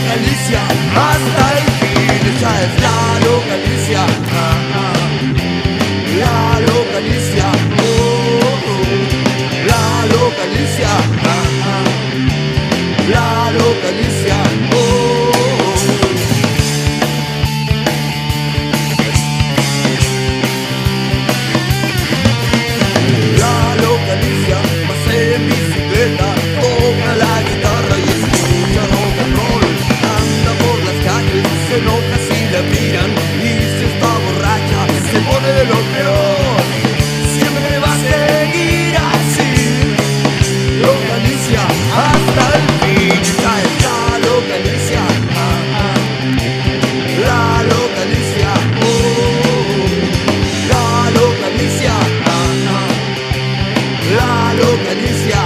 Galicia, hasta el fin. Esa es la Galicia, la Galicia, la Galicia, la Galicia, la Galicia, pasé en bicicleta, toca la guitarra y escucha rock and roll. Anda por las calles, se enoja si la miran, y si está borracha se pone de lo peor. Siempre va a seguir así, lo Galicia hasta el fin. Esa es la Galicia, la Galicia, la Galicia, la Galicia.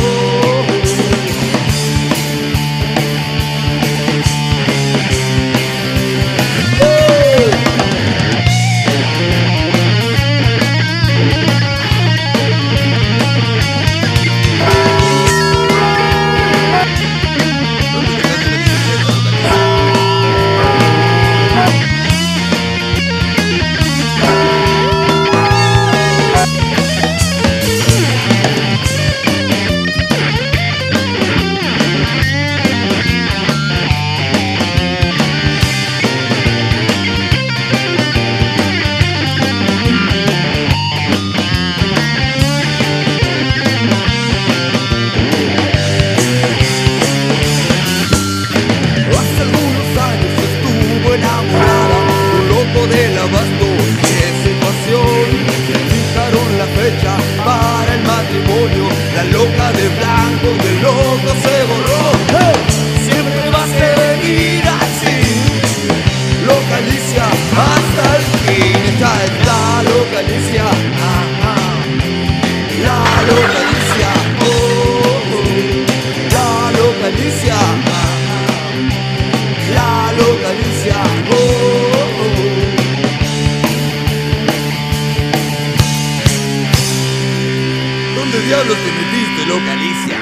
Del abasto, qué situación. Fijaron la fecha para el matrimonio. La loca de blanco del loco se borró. Siempre va a seguir así, lo Galicia hasta el fin. Esta es la Galicia, la Galicia, la Galicia, la Galicia, ¿Dónde diablos te metiste, lo Galicia?